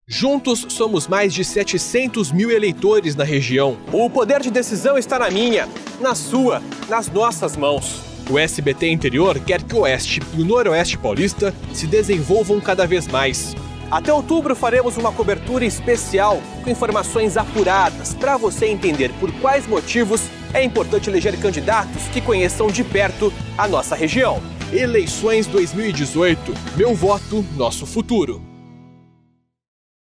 Juntos, somos mais de 700 mil eleitores na região. O poder de decisão está na minha, na sua, nas nossas mãos. O SBT Interior quer que o Oeste e o Noroeste Paulista se desenvolvam cada vez mais. Até outubro faremos uma cobertura especial com informações apuradas para você entender por quais motivos é importante eleger candidatos que conheçam de perto a nossa região. Eleições 2018. Meu voto, nosso futuro.